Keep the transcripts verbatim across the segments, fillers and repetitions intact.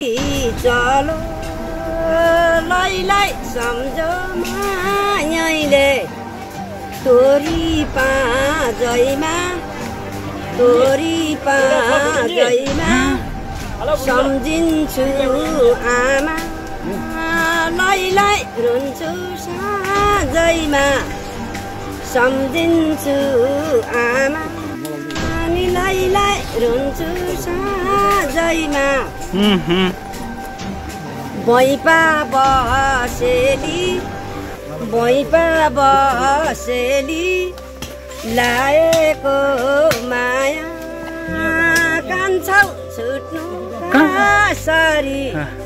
चलो लैलाई सम्झमा यहीँले तोरी पाँजैमा तोरी पाँजैमा सम्झिन्छु आमा लैलाई रुन्छु साँझैमा सम्झिन्छु आमा अनि लैलाई रुन्छु साँझैमा भैपा बसेली भैपा बसेली लाएको माया कान्छौ छुट्नु कसरी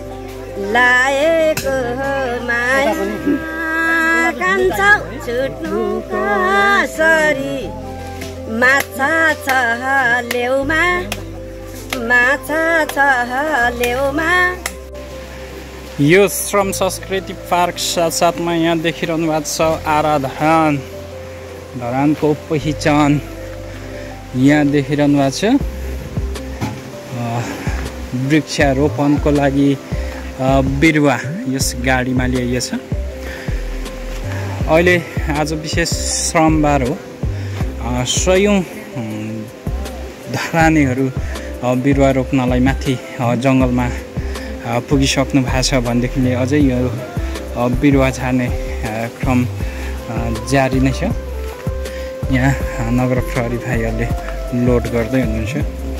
लाएको माया कान्छौ छुट्नु कसरी माछा छ लेउमा माछा छ लेउमा। यो श्रम संस्कृति पार्क साथसाथमा यहाँ देखिरहनु भएको छ आराधन धरानको पहिचान। यहाँ देखिरहनु भएको छ वृक्षारोपणको लागि बिरुवा यस गाडीमा ल्याइएछ। अहिले आज विशेष श्रमबार हो। सयौं धरानीहरू बिरुवा रोप्नलाई माथि जङ्गलमा पुगिसक्नु भएको छ भनेदेखि अझै यो बिरुवा छार्ने क्रम जारी नै छ। यहाँ नगर प्रहरी भाइहरूले लोड गर्दै हुनुहुन्छ।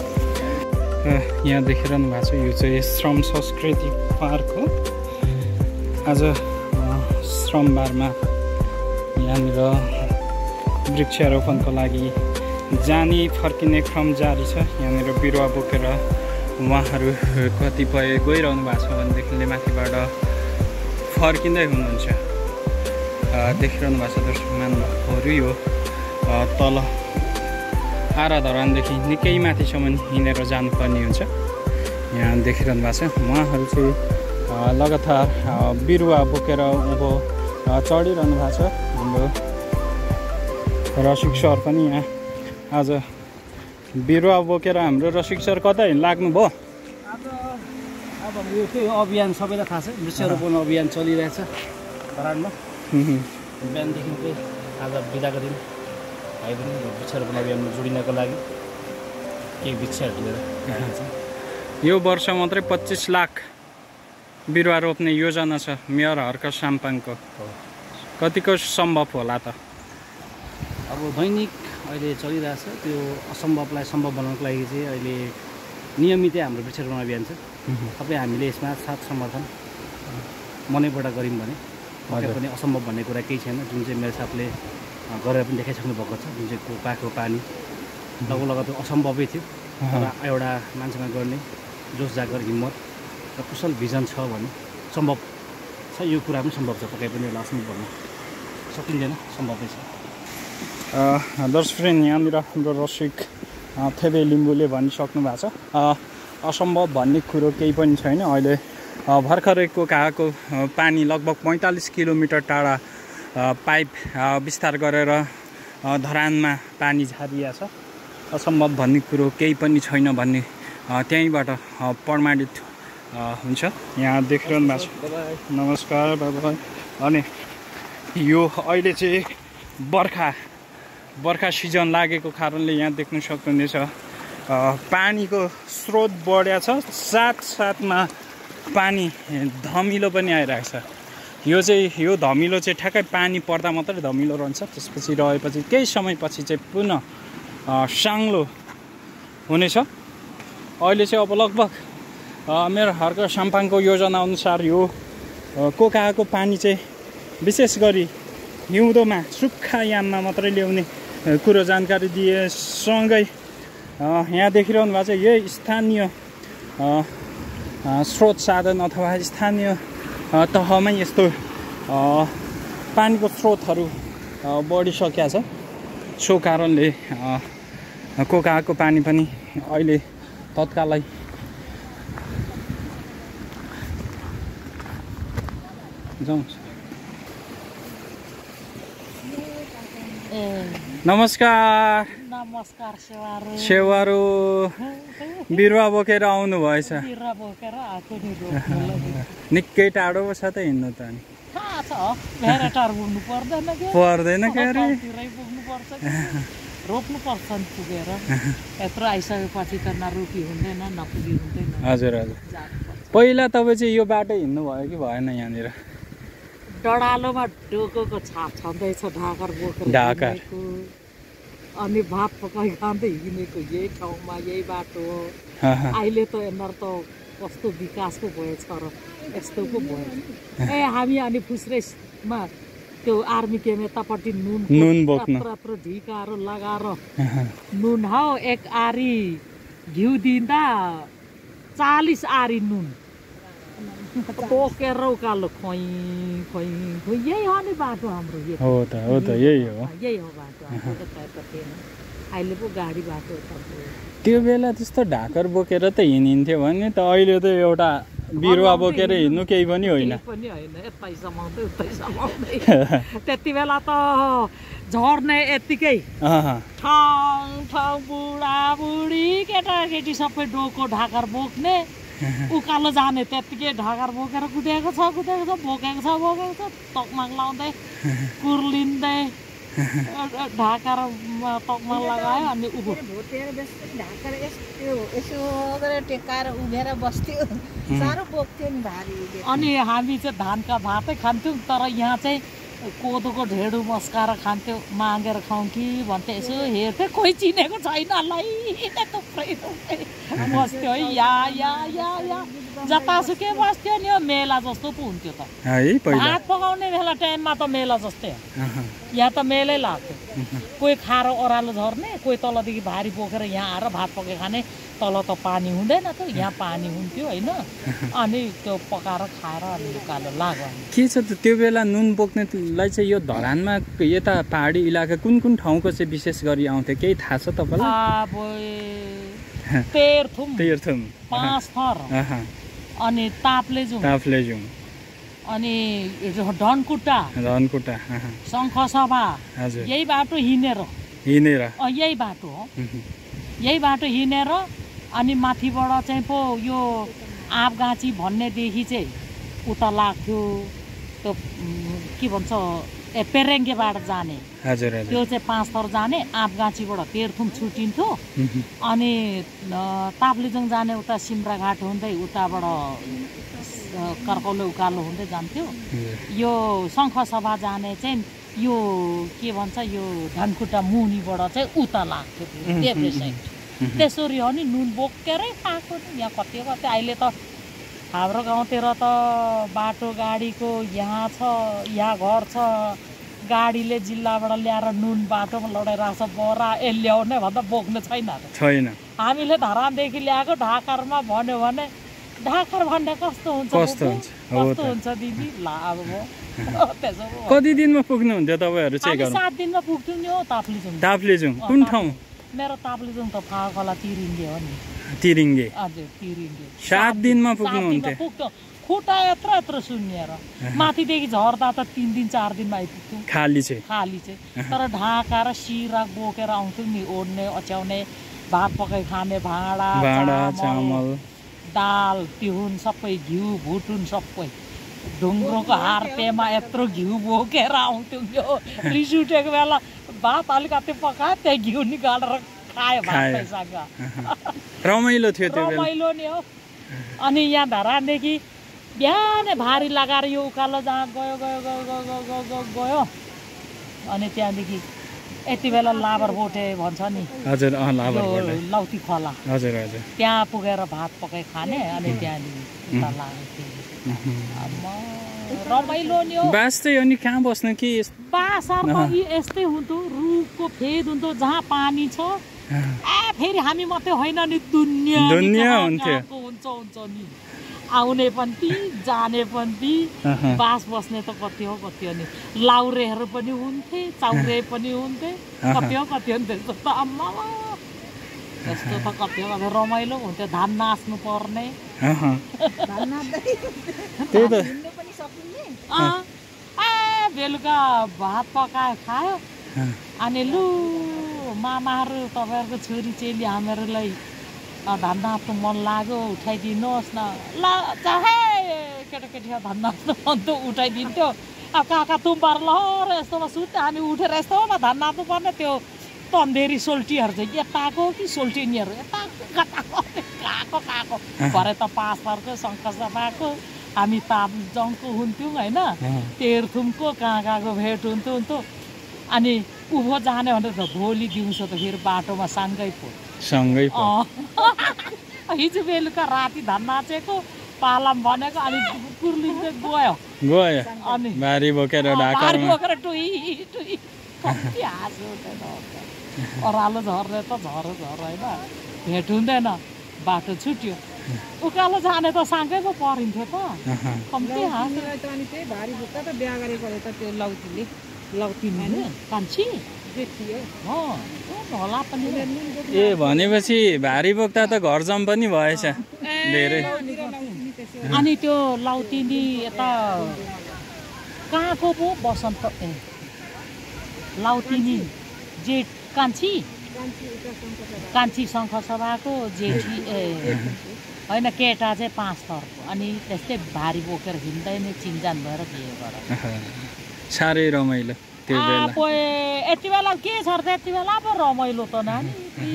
यहाँ देखिरहनु भएको छ यो चाहिँ श्रम संस्कृति पार्क हो। आज श्रमबारमा यहाँनिर वृक्षारोपणको लागि जाने फर्किने क्रम जारी छ। यहाँनिर बिरुवा बोकेर उहाँहरू कतिपय गइरहनु भएको छ भनेदेखि माथिबाट फर्किँदै हुनुहुन्छ। देखिरहनु भएको छ दर्शक महानुभावहरू यो तल आराधरानदेखि निकै माथिसम्म हिँडेर जानुपर्ने हुन्छ। यहाँ देखिरहनु भएको छ उहाँहरू चाहिँ लगातार बिरुवा बोकेर उँभो चढिरहनु भएको छ। हाम्रो रसिक सर पनि यहाँ आज बिरुवा बोकेर हाम्रो रसिक सर कता लाग्नुभयो? आज अब यो के अभियान सबैलाई थाहा छ, वृक्षारोपण अभियान चलिरहेछ धरानमा। बिहानदेखि चाहिँ आज बिदाको दिन भाइ पनि वृक्षारोपण अभियानमा जोडिनको लागि केही वृक्षहरू लिएर आएको छ। यो वर्ष मात्रै पच्चिस लाख बिरुवा रोप्ने योजना छ मेयर हर्क साम्पाङको। कतिको सम्भव होला त? अब दैनिक अहिले चलिरहेछ त्यो असम्भवलाई सम्भव बनाउनको लागि चाहिँ अहिले नियमितै हाम्रो वृक्षारोपण अभियान छ। सबै हामीले यसमा साथ समर्थन मनैबाट गऱ्यौँ भने पक्कै पनि असम्भव भन्ने कुरा केही छैन। जुन चाहिँ मेरो साथले गरेर पनि देखाइसक्नु भएको छ, जुन चाहिँ पाएको पानी लगभग लगभग त्यो असम्भवै थियो। तर एउटा मान्छेमा गर्ने जोस जागर हिम्मत र कुशल भिजन छ भने सम्भव छ। यो कुरा पनि सम्भव छ, पक्कै पनि एउटा असम्भव भन्न सकिँदैन, सम्भवै छ। दर्शक फ्रेन्ड यहाँनिर हाम्रो रसिक थेबे लिम्बूले भनिसक्नु भएको छ असम्भव भन्ने कुरो केही पनि छैन। अहिले भर्खरैको काएको पानी लगभग पैँतालिस किलोमिटर टाढा पाइप विस्तार गरेर धरानमा पानी झारिया छ। असम्भव भन्ने कुरो केही पनि छैन भन्ने त्यहीँबाट प्रमाणित हुन्छ। यहाँ देखिरहनु भएको छ। नमस्कार बाबा। अनि यो अहिले चाहिँ बर्खा बर्खा सिजन लागेको कारणले यहाँ देख्न सक्नुहुनेछ पानीको स्रोत बढ्या छ, साथसाथमा पानी धमिलो पनि आइरहेको छ। यो चाहिँ यो धमिलो चाहिँ ठ्याक्कै पानी पर्दा मात्रै धमिलो रहन्छ, त्यसपछि रहेपछि केही समयपछि चाहिँ पुनः साङ्लो हुनेछ। अहिले चाहिँ अब लगभग मेरो हर्क साम्पाङको योजना अनुसार यो कोकाको पानी चाहिँ विशेष गरी हिउँदोमा सुक्खा याममा मात्रै ल्याउने कुरो जानकारी दिए। सँगै यहाँ देखिरहनु भएको छ यही स्थानीय स्रोत साधन अथवा स्थानीय तहमै यस्तो पानीको स्रोतहरू बढिसकेका छ। सो कारणले कोकाको पानी पनि अहिले तत्कालै जाउँ। नमस्कार। मस्कार सेवारो सेवारो बिरुवा बोकेर आउनु भएछ बिरुवा बोकेर आएको नि रोप्नु निकै टाढो छ त हिँड्नु त अनि थाहा छ भेराटार पुग्नु पर्दैन के पर्दैन के अरे पुग्नु पर्छ रोप्नु पर्छ नि पुगेर यत्रो आइसकेपछि त नरोपी हुँदैन नपुगी हुँदैन हजुर हजुर पहिला तपाईँ चाहिँ यो बाटो हिँड्नु भयो कि भएन यहाँनिर डडालोमा डोकोको छाप छँदैछ ढाकर बोकेर ढाकर अनि भात पकाइ खाँदै हिँडेको यही ठाउँमा यही बाटो हो अहिले त यिनीहरू त कस्तो विकासको भएछ र यस्तो पो भयो ए हामी अनि फुस्रेसमा त्यो आर्मी क्याम्प यतापट्टि नुन नुन बोक्न यत्रो ढिकाहरू लगाएर नुन हौ एक आरी घिउ दिँदा चालिस आरी नुन बोकेर उकालो खोइ खोइ खोइ यही हो नि बाटो हाम्रो हो त हो त यही हो यही हो बाटो हाम्रो थिएन अहिले पो गाडी बाटो त्यो बेला त्यस्तो ढाकर बोकेर त हिँडिन्थ्यो भने त अहिले त एउटा बिरुवा बोकेर हिँड्नु केही पनि होइन पनि होइन यतै समाउँदै उतै समाउँदै त्यति बेला त झर्ने यत्तिकै ठाउँ ठाउँ बुढाबुढी केटाकेटी सबै डोको ढाकर बोक्ने उकालो जाने त्यत्तिकै ढाकर बोकेर कुदेको छ कुदेको छ बोकेको छ बोकेको छ तकमाग लाउँदै कुर्लिँदै ढाकर तकमाग लगायो अनि उभो ढाकर यस्तो यसो गरेर टेकाएर उभिएर बस्थ्यो साह्रो बोक्थ्यो नि भारी अनि हामी चाहिँ धानका भातै खान्थ्यौँ तर यहाँ चाहिँ कोदोको ढेँडो मस्काएर खान्थ्यो मागेर खाउँ कि भन्थ्यो यसो हेर्थ्यो कोही चिनेको छैन लै थुप्रै बस्थ्यो है या या या या जतासुकै बस्थ्यो नि मेला जस्तो पो हुन्थ्यो त भात पकाउने बेला टाइममा त मेला जस्तै यहाँ त मेलै लाग्थ्यो कोही खारो ओह्रालो झर्ने कोही तलदेखि भारी बोकेर यहाँ आएर भात पकाइ खाने तल त पानी हुँदैन त यहाँ पानी हुन्थ्यो होइन अनि त्यो पकाएर खाएर अनि उकालो लाग्यो के छ त त्यो बेला नुन बोक्नेलाई चाहिँ यो धरानमा यता पहाडी इलाका कुन कुन ठाउँको चाहिँ विशेष गरी आउँथ्यो केही थाहा छ तपाईँलाई तेह्रथुम तेह्रथुम पाँच थर अनि ताप्लेजुङ ताप्लेजुङ अनि धनकुटा धनकुटा शङ्खसभा यही बाटो हिँडेर हिँडेर यही बाटो हो यही बाटो हिँडेर अनि माथिबाट चाहिँ पो यो आँपगाँची भन्नेदेखि चाहिँ उता लाग्थ्यो त्यो के भन्छ ए पेरेङ्गेबाट जाने हजुर त्यो चाहिँ पाँच थर जाने आँपगाँचीबाट तेह्रथुम छुटिन्थ्यो अनि ताप्लेजुङ जाने उता सिमराघाट हुँदै उताबाट कर्कौले उकालो हुँदै जान्थ्यो यो शङ्खसभा जाने चाहिँ यो के भन्छ यो धनकुटा मुनिबाट चाहिँ उता लाग्थ्यो देब्रे साइड त्यसरी हो नि नुन बोकेरै खाएको नि यहाँ कति कति अहिले त हाम्रो गाउँतिर त बाटो गाडीको यहाँ छ यहाँ घर छ गाडीले जिल्लाबाट ल्याएर नुन बाटोमा लडाइरहेको छ बरा ए ल्याउने भन्दा बोक्ने छैन छैन हामीले धरानदेखि ल्याएको ढाकरमा भन्यो भने ढाकर भन्ने कस्तो हुन्छ कस्तो हुन्छ कस्तो हुन्छ दिदी ला अब त्यसो कति दिनमा पुग्नुहुन्थ्यो तपाईँहरू चाहिँ सात दिनमा पुग्थ्यौँ नि हो ताप्लेजुङ ताप्लेजुङ कुन ठाउँ मेरो ताप्लेजुङ त फागला तिरिङ्गे हो नि तिरिङ्गे हजुर तिरिङ्गे सात दिनमा पुग्नुहुन्थ्यो पुग्थ्यो खुट्टा यत्रो यत्रो सुन्निएर माथिदेखि झर्दा त तिन दिन चार दिनमा आइपुग्थ्यौँ खाली चाहिँ खाली चाहिँ तर ढाका र सिरा बोकेर आउँथ्यौँ नि ओड्ने अच्याउने भात पकाइ खाने भाँडा भाँडा चामल दाल तिहुन सबै घिउ भुटुन सबै ढुङ्ग्रोको हार्तेमा यत्रो घिउ बोकेर आउँथ्यौँ यो रिस उठेको बेला भात अलिकति पकायो त्यही घिउ निकालेर खायो भातैसँग रमाइलो थियो त्यो बेला रमाइलो नि हो अनि यहाँ धरानदेखि बिहानै भारी लगाएर यो उकालो जहाँ गयो गयो गयो गयो गयो गयो गयो अनि त्यहाँदेखि यति बेला लाबर बोटे भन्छ नि हजुर अँ लाबर बोटे लौती खोला हजुर हजुर त्यहाँ पुगेर भात पकाइ खाने अनि त्यहाँदेखि उता लाग्थ्यो रमाइलो नि हो बास चाहिँ अनि कहाँ बस्नु कि बासमा यस्तै हुन्थ्यो रुखको फेद हुन्थ्यो जहाँ पानी छ ए फेरि हामी मात्रै होइन नि दुनियाँ दुनियाँ हुन्थ्यो हुन्छ हुन्छ नि आउने पनि ती जाने पनि ती बास बस्ने त कति हो कति हो नि लाउरेहरू पनि हुन्थे चाउरे पनि हुन्थे कति हो कति हो नि त्यस्तो त आम्मा त्यस्तो त कति हो रमाइलो हुन्थ्यो धान नाच्नु पर्ने त्यही त बेलुका भात पकायो खायो अनि लु मामाहरू तपाईँहरूको छोरी चेली हामीहरूलाई धान नाप्नु मन लाग्यो उठाइदिनुहोस् न ल चाहे केटाकेटीलाई धान नाप्नु मन त उठाइदिन्थ्यो अब काका तुम्बार लहर यस्तोमा सुत्ने हामी उठेर यस्तोमा धान नाप्नु पर्ने त्यो तन्देरी सोल्टीहरू चाहिँ यताको कि सोल्टिनीहरू यता कताको कहाँको कहाँको भरे त पाँचहरूको शङ्खसभाको हामी तापजङको हुन्थ्यौँ होइन तेह्रथुमको कहाँ कहाँको भेट हुन्थ्यो हुन्थ्यो अनि उभो जाने भनेर त भोलि दिउँसो त फेरि बाटोमा सँगै पो सँगै हिजो बेलुका राति धान नाचेको पालाम भनेको अनि कुर्लिँदै गयो गयो अनि भारी बोकेर ढाकामा बोकेर टुई टुई कति हाँसो ओह्रालो झर्ने त झर झर होइन भेट हुँदैन बाटो छुट्यो उकालो जाने त सँगै पो परिन्थ्यो त कम्ती हाँसो अनि त्यही भारी बोक्दा त बिहा गरेको त त्यो लौतीले लौतीले कान्छी होला पनि ए भनेपछि भारी बोक्दा त घर जम पनि भएछ धेरै अनि त्यो लौतिनी यता कहाँको पो बसन्त ए लौतिनी जेठ कान्छी कान्छी शङ्खसभाको जेठी ए होइन केटा चाहिँ पाँच थरको अनि त्यस्तै भारी बोकेर हिँड्दै नै चिन्जान भएर बिहे गर साह्रै रमाइलो त्यो बेला यति बेला के छ र यति बेला पो रमाइलो त नानी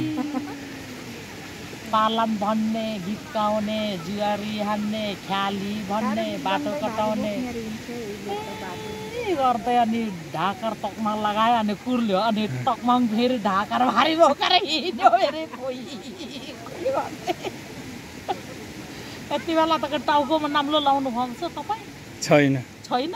पालाम भन्ने गीत गाउने जुवारी हान्ने ख्याली भन्ने बाटो कटाउने गर्दै अनि ढाकर तकमाङ लगायो अनि कुर्ल्यो अनि तकमाङ फेरि ढाकर भारी बोकेर हिँड्यो अरे कोही यति बेला त टाउकोमा नाम्लो लाउनु भएको छ तपाईँ छैन छैन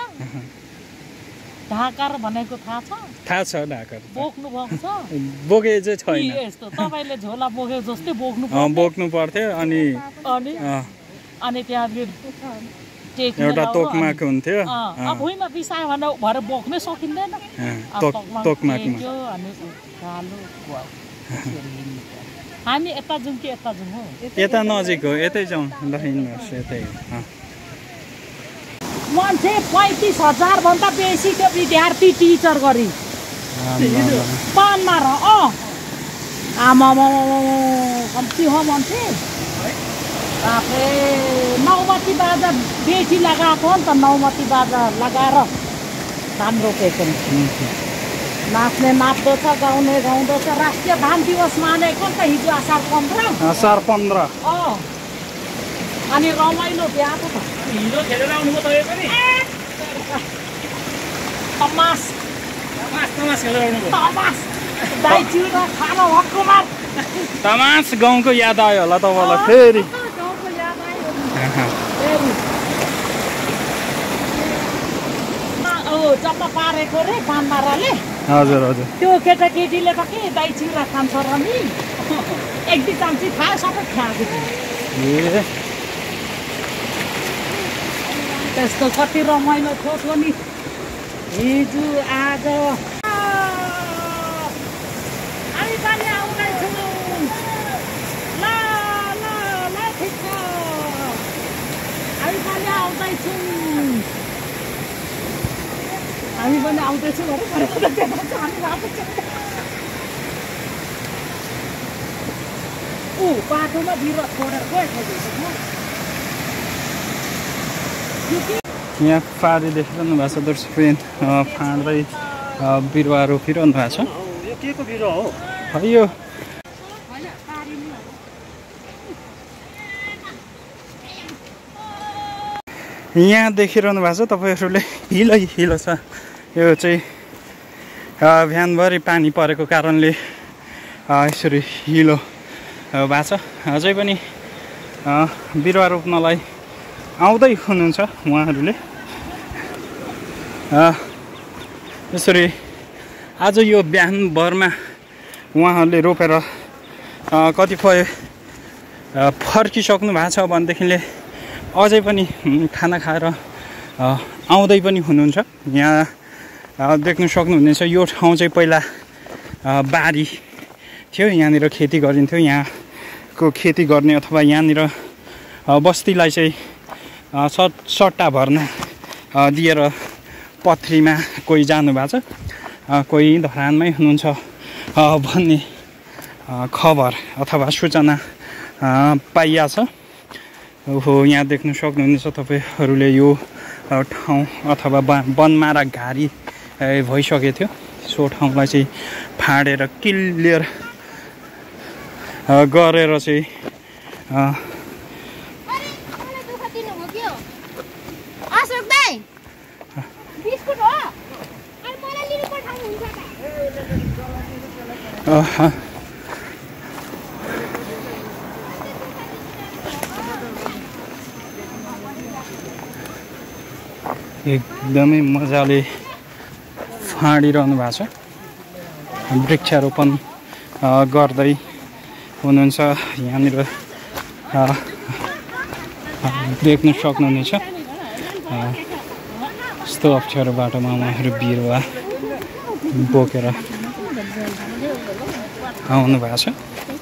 ढाकर भनेको थाहा छ थाहा छ ढाकर बोक्नु भएको छ बोके चाहिँ छैन यस्तो तपाईँले झोला बोके जस्तै बोक्नु बोक्नु पर्थ्यो अनि अनि अनि त्यहाँ एउटा तोकमाक हुन्थ्यो भुइँमा बिसायो भने भएर बोक्नै सकिँदैन हामी यता जाउँ कि यता जाउँ हो यता नजिक हो यतै जाउँ ल हिँड्नुहोस् यतै मान्छे पैँतिस हजार भन्दा बेसी त्यो विद्यार्थी टिचर गरी पानमा र अँ आमा कम्ती हो मान्छे बाफ्रे नौमती बाजा बेटी लगाएको हो नि त नौमती बाजा लगाएर धान रोपेको नाच्ने नाच्दछ गाउने गाउँदछ राष्ट्रिय धान दिवस मानेको नि त हिजो असार पन्ध्र असार पन्ध्र अँ अनि रमाइलो बिहाको त हिजो खेलेर आउनुभयो तपाईँ पनि तमास तमास तमास खेलेर आउनुभयो तमास दाइ चिउरा खाना हक्कुमार तमास गाउँको याद आयो होला तपाईँलाई फेरि जम्मा पारेको रे पानमाराले हजुर हजुर त्यो केटाकेटीले त के दाइ चिउरा खान्छ र नि एक दुई चाम्ची खायो सबै खाएको थियो त्यस्तो कति रमाइलो थियो नि हिजो आज हामी पनि आउँदैछौँ ल ल ल ठिक छ हामी पनि आउँदैछौँ हामी पनि आउँदैछौँ ऊ बाटोमा बिरुवा छोडेर गयो यहाँ पारी देखिरहनु भएको छ दर्शकबिन फाँड्दै बिरुवा रोपिरहनु भएको छ यो के को बिरुवा हो है यो यहाँ देखिरहनु भएको छ तपाईँहरूले हिलै हिलो छ यो चाहिँ बिहानभरि पानी परेको कारणले यसरी हिलो भएको छ अझै पनि बिरुवा रोप्नलाई आउँदै हुनुहुन्छ उहाँहरूले यसरी आज यो बिहानभरमा उहाँहरूले रोपेर कतिपय फर्किसक्नु भएको छ भनेदेखिले अझै पनि खाना खाएर आउँदै पनि हुनुहुन्छ। यहाँ देख्न सक्नुहुनेछ यो ठाउँ चाहिँ पहिला बारी थियो, यहाँनिर खेती गरिन्थ्यो। यहाँको खेती गर्ने अथवा यहाँनिर बस्तीलाई चाहिँ सट सट्टा भर्ना दिएर पथरीमा कोही जानु भएको छ, कोही धरानमै हुनुहुन्छ भन्ने खबर अथवा सूचना पाइया छ। हो यहाँ देख्न सक्नुहुनेछ तपाईहरूले यो ठाउँ अथवा वनमारा घारी भइसकेको थियो। सो ठाउँलाई चाहिँ फाडेर क्लियर गरेर चाहिँ एकदमै मजाले फाँडिरहनु भएको छ। वृक्षारोपण गर्दै हुनुहुन्छ। यहाँनिर देख्न सक्नुहुनेछ यस्तो अप्ठ्यारो बाटोमा उहाँहरू बिरुवा बोकेर आउनु भएको छ।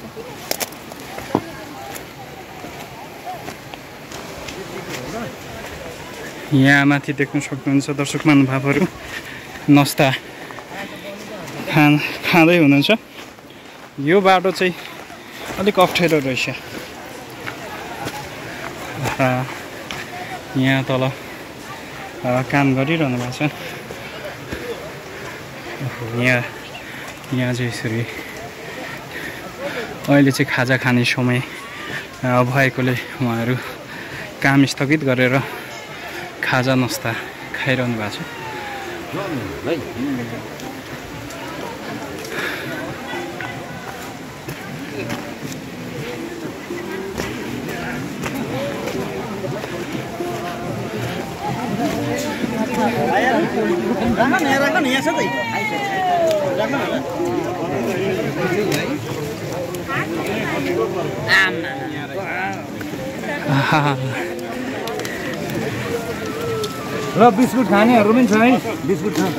यहाँ माथि देख्न सक्नुहुन्छ दर्शक महानुभावहरू नास्ता खान खाँदै हुनुहुन्छ। यो बाटो चाहिँ अलिक अप्ठ्यारो रहेछ। यहाँ तल काम गरिरहनु भएको छ। यहाँ यहाँ चाहिँ यसरी अहिले चाहिँ खाजा खाने समय भएकोले उहाँहरू काम स्थगित गरेर खाजा नास्ता खाइरहनु भएको छ। र बिस्कुट खानेहरू पनि छ है, बिस्कुट छ।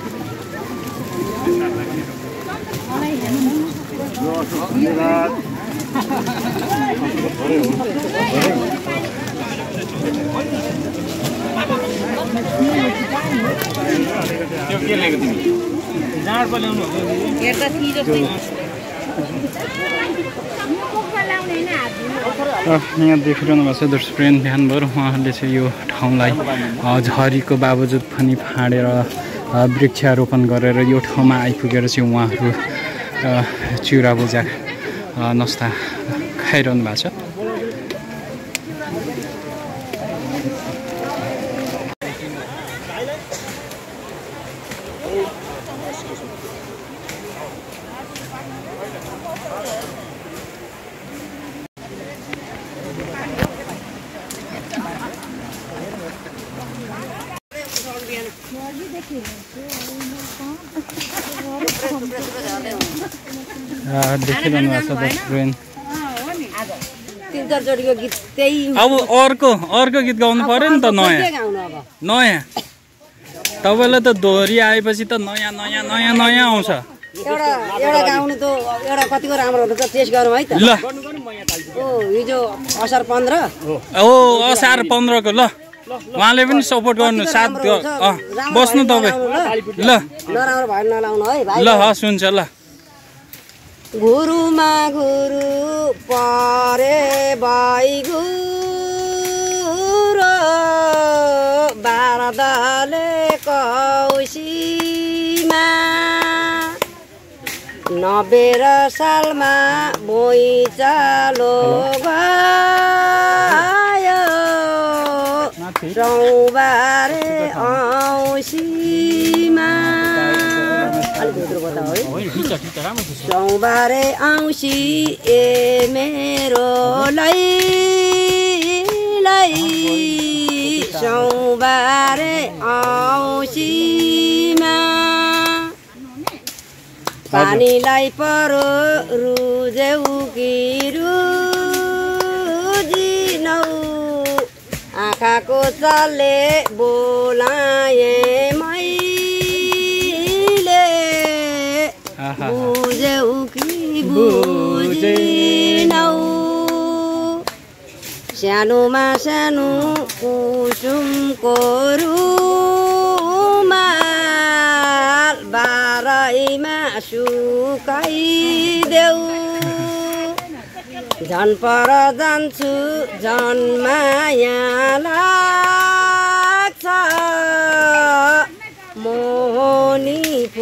यहाँ देखिरहनु भएको छ दर्शकवृन्द, बिहानभर उहाँहरूले चाहिँ यो ठाउँलाई झरीको बावजुद पनि फाँडेर वृक्षारोपण गरेर यो ठाउँमा आइपुगेर चाहिँ उहाँहरू चिउरा भुजा नास्ता खाइरहनु भएको छ। देखिरहनु भएको छ दर्शकवृन्द। अब अर्को अर्को गीत गाउनु पर्यो नि त, नयाँ नयाँ। तपाईँलाई त दोहोरी आएपछि त नयाँ नयाँ नयाँ नयाँ आउँछ। एउटा एउटा गाउनु त एउटा कतिको राम्रो हुन्छ टेस्ट गरौँ है त। ल ओ हिजो असार पन्ध्र ओ असार पन्ध्रको ल उहाँले पनि सपोर्ट गर्नु साथ बस्नु तपाईँ। ल नराम्रो भयो नलाउनु है भाइ। ल हस् हुन्छ ल। गुरुमा गुरु परे भाइ गुरु बारदले कौसीमा नब्बे सालमा भुइँचालो गयो चौबारे औँसीमा चौबारे औँसी ए मेरो लै लै चौबारे औँसीमा पानीलाई परो रुजेउ कि रुजिनौ आँखाको चालले बोलाए मैले बुझेउ कि बुझिनौ सानोमा सानो कुसुमको रुमाल बाह्र भैमा सुकाइदेऊ झन पर जान्छु झन माया लाग्छ मोहनी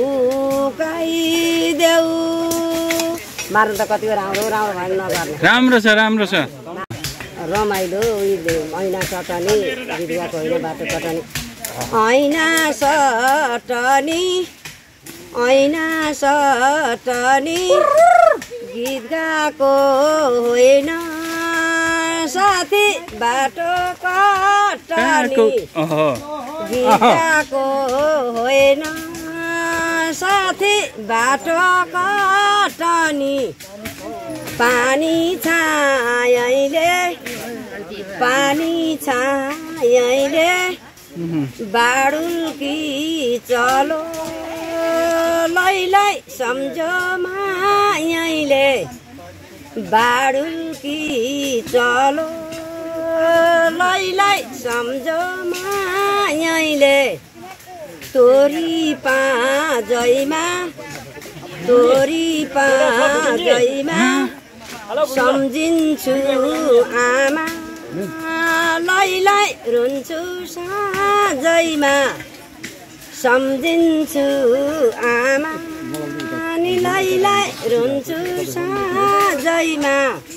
फुकाइदेऊ मार्नु त कति राम्रो राम्रो भएन नगर्ने राम्रो छ राम्रो छ रमाइलो ऐना चटनी बिरुवाको होइन बाटो चटनी ऐना सटनी ऐना सटनी गीत गाएको होइन साथी बाटो कटनी गीत गाएको होइन साथी बाटो कटनी पानी छायले पानी छायले बाडुल्की चलो लैलै सम्झो मायले बाडुल्की चलो लैलै सम्झो मायले तोरी पाजैमा तोरी पाजैमा सम्झिन्छु आमा लैलै रुन्छु साँझैमा सम्झिन्छु आमा नि लैलै रुन्छु साँझैमा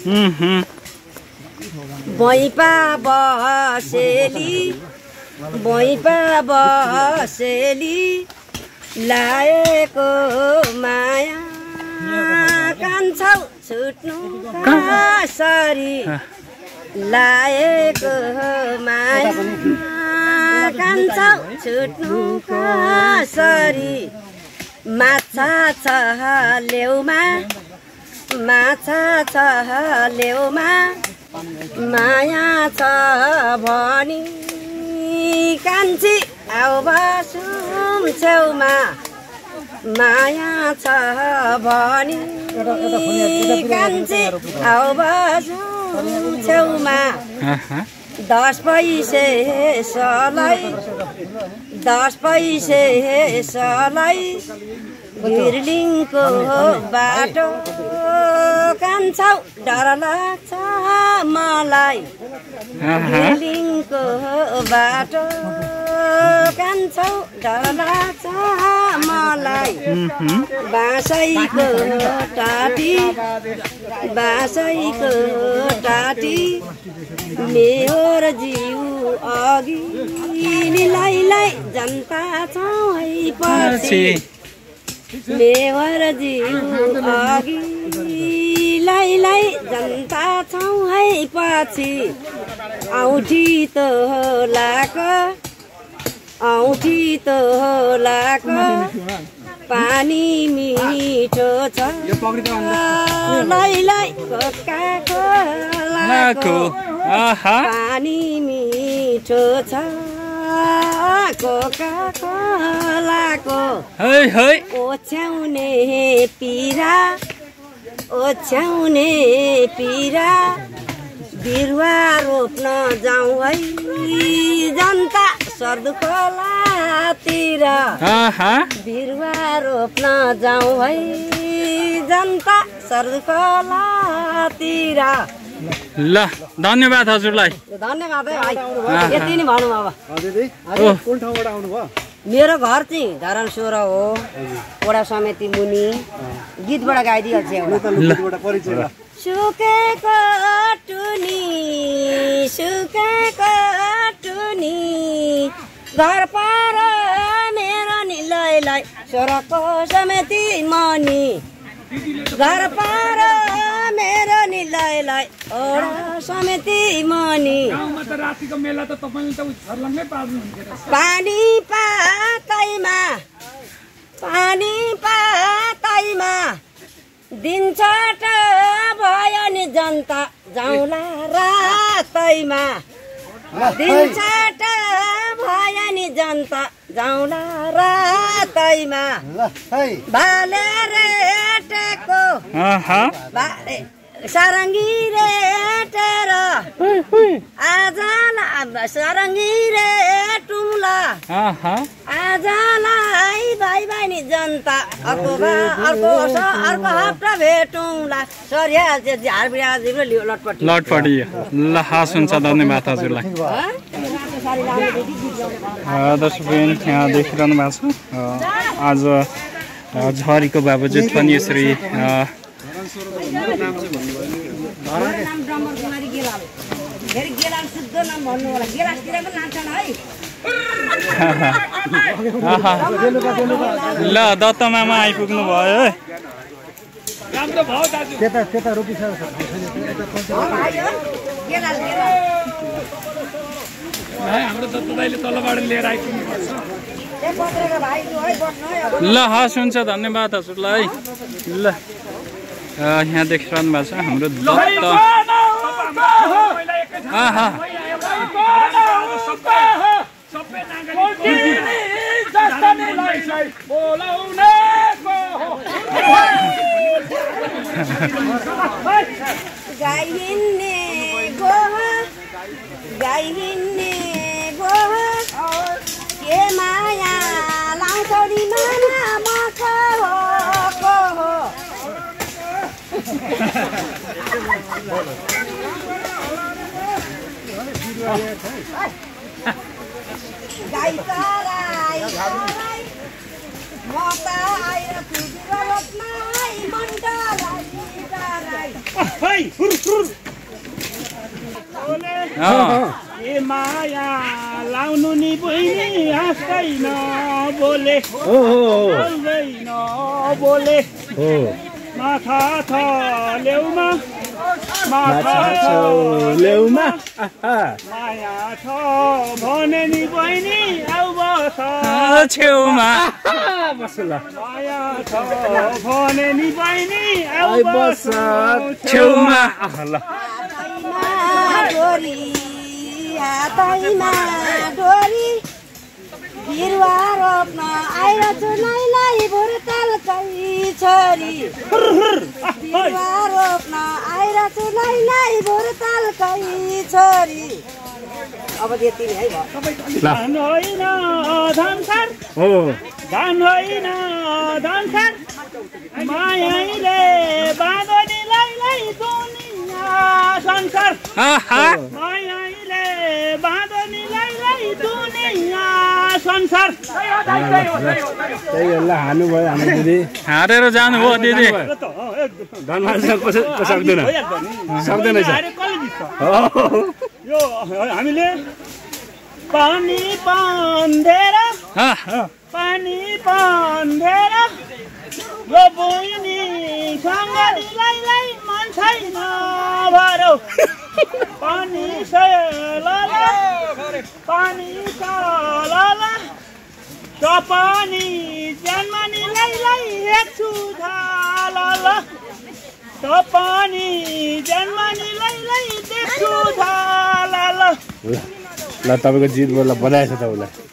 बैपा बसेली बैपा बसेली लाएको माया कान्छौ छुट्नु कसरी लाएको माया कान्छौ छुट्नु कसरी माछा छ लेउमा माछा छ लेउमा माया छ भनी कान्छी आउ बसौँ छेउमा माया छ भनी कान्छी आउ बसौँ छेउमा दस पैसे सलाई दस पैसे सलाई घिर्लिङको बाटो कान्छौ डर लाग्छ मलाई घिर्लिङको बाटो कान्छौ डर लाग्छ मलाई बाँसैको टाटी बाँसैको टाटी मेहोर जिउ अघि लैलै जनता छौ है पछि मेहोर जिउ अघि लैलै जनता छौ है पछि औठी त लाको औठी त लाको पानी मिठो छ लैलै कोकाको लाको पानी मिठो छ कोकाको लाको ओछ्याउने पिरा ओछ्याउने पिरा बिरुवा रोप्न जाउँ है जनता सर्दु खोलातिर बिरुवा रोप्न जाउँ है जनता सर्दु खोलातिर ल धन्यवाद हजुरलाई धन्यवाद है भाइ यति नै भनौँ अब कुन ठाउँबाट आउनुभयो मेरो घर चाहिँ धरान सोह्र हो वडा समिति मुनि गीतबाट गाइदिइहाल्छ एउटा सुकेको टुनी सुकेको टुनी घर पर मेरो नि लैलै सोह्रको समिति मनी घर पर मेरो नि लैलै ओडा समिति मनी पानी पातैमा पानी पातैमा दिन्छ भयो नि जनता जाउँला रातैमा दिन्छ भयो नि जनता जाउँला रातैमा भाले रेटेको सारङ्गी रेटेर आज सारङ्गी रे टुम्ला आजलाई भाइ बहिनी जनता अर्को अर्को अर्को हप्ता भेटौँला सरिहाल्छ झार बिहा जिब्रो लियो लटपटी लटपटी ल हस् हुन्छ धन्यवाद हजुरलाई दर्शकबिन यहाँ देखिरहनु भएको छ आज झरीको बाबजुद पनि यसरी ल दत्त मामा आइपुग्नु भयो है त्यता त्यता रोकिसकेको हाम्रो दत्त दाइले तलबाट लिएर आइपुग्नुपर्छ ल हस् हुन्छ धन्यवाद हजुरलाई ल यहाँ देखिरहनु भएको छ हाम्रो दत्त गाई हिँड्ने गोह गाई हिँड्ने गोह के माया लाउँछ नि माना मख हो को हो गाई चराई चराई म त आएर खुजुरो रोप्नै मन डराई डराई ए माया लाउनु नि बहिनी हाँस्दैन बोले बोल्दैन बोले माथा छ ल्याउमा माथा छ ल्याउमा माया छ भने नि बहिनी आउ बस छेउमा माया छ भने नि बहिनी आउ बस छेउमा डोरी हातैमा डोरी बिरुवा रोप्न आइरहेछु नाइलाई भुर्तालकै छोरी बिरुवा रोप्न आइरहेछु नाइलाई भुर्तालकै छोरी अब यति नै है धान होइन धनसार धान होइन धनसार मायाले बाँधनीलाई दुनिया संसार मायाले बाँधनीलाई दुनिया संसार त्यही होला हानु भयो हाम्रो दिदी हारेर जानुभयो दिदी धनमानसँग सक्दैन सक्दैन यो हामीले पानी बाँधेर पानी बाँधेर यो बहिनी सङ्गलीलाई मन छैन भरो पानी सलला पानी सलला पानी जन्मनीलाई हेर्छु झालला पानी जन्मनीलाई देख्छु झालला ल तपाईँको जित बोल्दा बनाएछ तपाईँलाई